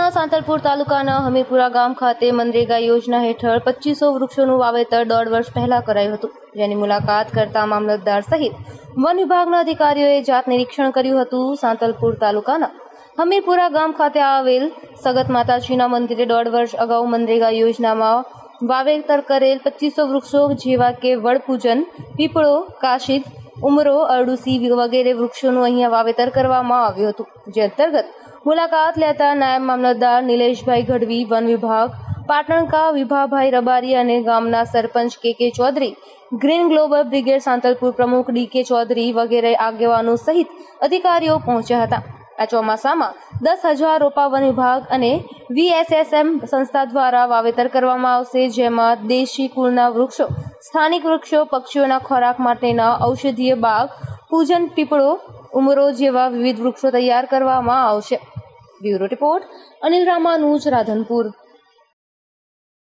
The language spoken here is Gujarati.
જિલ્લાના સાંતલપુર તાલુકાના હમીરપુરા ગામ ખાતે મનરેગા યોજના હેઠળ 2500 વૃક્ષોનું વાવેતર 1.5 વર્ષ પહેલા કરાયું હતું, જેની મુલાકાત કરતા મામલતદાર સહિત વન વિભાગના અધિકારીઓએ જાત નિરીક્ષણ કર્યું હતું। સાંતલપુર તાલુકાના હમીરપુરા ગામ ખાતે આવેલ સગત માતાજીના મંદિરે 1.5 વર્ષ અગાઉ મનરેગા યોજનામાં વાવેતર કરેલ 2500 વૃક્ષો જેવા કે વડપૂજન, પીપળો, કાશીદ, ઉમરો, અરડુસી વગેરે વૃક્ષોનું અહીંયા વાવેતર કરવામાં આવ્યું હતું। જે અંતર્ગત મુલાકાત લેતા નાયબ મામલતદાર નિલેશભાઈ ગઢવી, વન વિભાગ પાટણકા વિભાભાઈ રબારી અને ગામના સરપંચ કે Chaudhary, green global brigade Santalpur પ્રમુખ ડી.કે. ચૌધરી વગેરે આગેવાનો સહિત અધિકારીઓ પહોંચ્યા હતા। આ ચોમાસામાં 10,000 રોપા વન વિભાગ અને VSSM સંસ્થા દ્વારા વાવેતર કરવામાં આવશે, જેમાં દેશી કુળના વૃક્ષો, સ્થાનિક વૃક્ષો, પક્ષીઓના ખોરાક માટેના ઔષધીય બાગ, પૂજન, પીપળો, ઉમરો જેવા વિવિધ વૃક્ષો તૈયાર કરવામાં આવશે। Bureau report, Anil Ramanuj, Radhanpur.